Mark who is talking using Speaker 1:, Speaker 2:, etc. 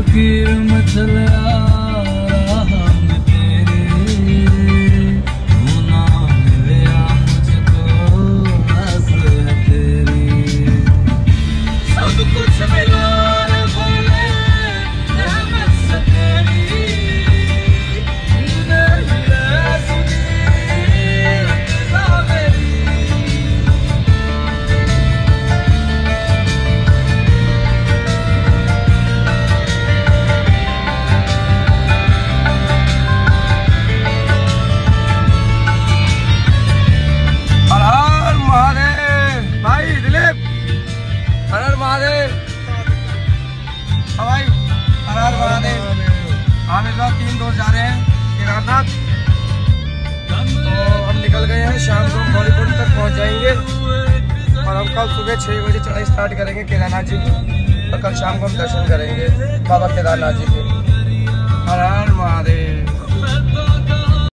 Speaker 1: फकीर मचला हम तेरे, तू ना मिलया मुझको बस है तेरी। सब कुछ मिला रे बोले रहमत से तेरी,
Speaker 2: हम इस बार 3 दोस्त जा रहे हैं केदारनाथ। तो हम निकल गए हैं, शाम को बॉलीवुड तक पहुंच जाएंगे और हम कल सुबह 6 बजे चढ़ाई स्टार्ट करेंगे केदारनाथ जी की, और कल शाम को हम दर्शन करेंगे बाबा केदारनाथ जी के। हर हर